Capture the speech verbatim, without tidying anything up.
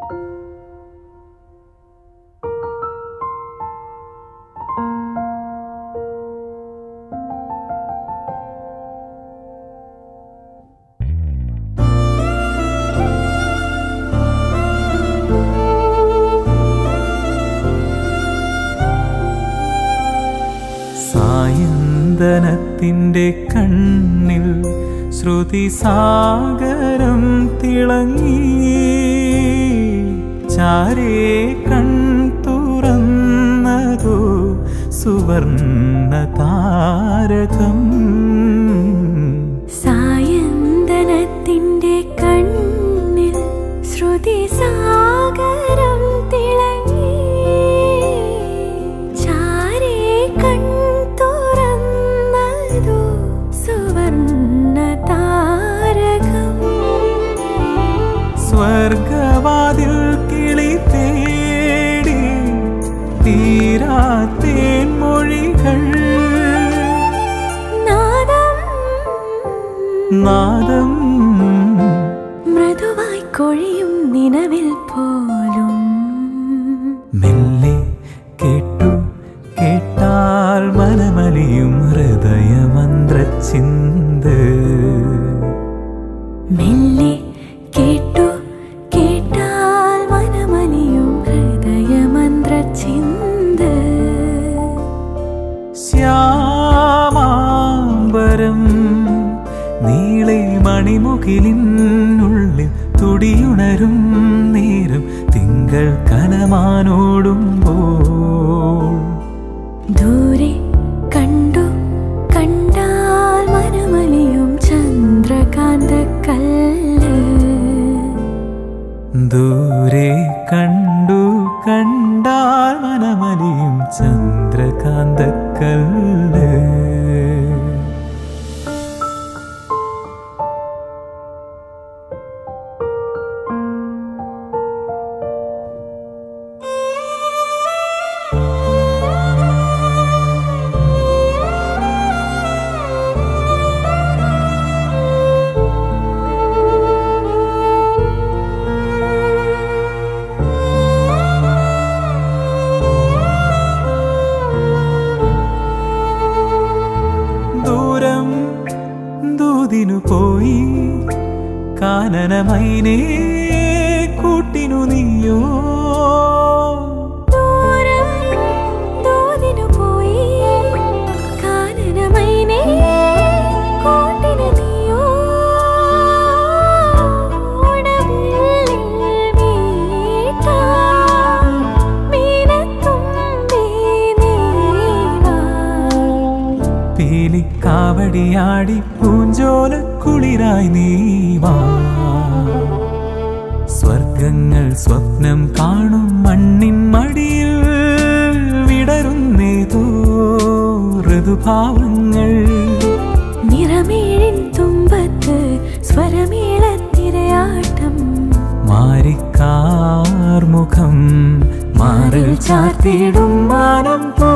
സായന്തനത്തിൻ്റെ കണ്ണിൽ ശ്രുതി സാഗരം തിളങ്ങി ചാരേ കൺ തുറന്നതോ സുവർണ താരകം. സായന്തനത്തിൻ്റെ കണ്ണിൽ ശ്രുതി സാഗരം തിളങ്ങി ചാരേ കൺ സ്വർഗവാതിൽ കിളി തേടി തീരാത്തേൻ മൊഴികൾ നാദം നാദം മൃദുവായി കൊഴിയും നിലവിൽ പോലും മെല്ലെ കേട്ടു കേട്ടാൽ മനമലിയും ഹൃദയമന്ത്രച്ചിന്ത്. മെല്ലെ കേട്ടു കേട്ടാൽ മനമലിയും ഹൃദയമന്ത്രച്ചിന്ത്. ശ്യാമാംബരം നീളെ മണിമുകിലിനുള്ളിൽ തുടിയുണരും നേരം തിങ്കൾ കനമാനോടുമ്പോൾ ദൂരെ കണ്ടു കണ്ടാൽ മനമലിയും ചന്ദ്രകാന്ത കല്ല്. ദൂരെ കണ്ടു കണ്ടാൽ മനമലിയും ചന്ദ്രകാന്ത കല്ല്. ദൂതിനു പോയി കാനനമൈനേ കൂട്ടിനു നീയോ. ദൂരം ദൂതിനു പോയി കാനനമൈനേ കൂട്ടിനു നീയോ. പീലിക്കാവടിയാടി പൂഞ്ചോല കുളിരായി നീവാ. സ്വർഗങ്ങൾ സ്വപ്നം കാണും മണ്ണിൻ മടിയിൽ വിടരുന്നേതോ ഋതുഭാവങ്ങൾ. നിറമേഴിൻ തുമ്പത്ത് സ്വരമേളത്തിരയാട്ടം. മാരിക്കാർമുഖം മാറിൽ ചാർത്തിടും മാനം.